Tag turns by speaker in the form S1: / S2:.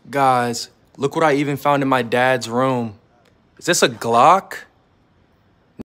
S1: Guys, look what I even found in my dad's room. Is this a Glock?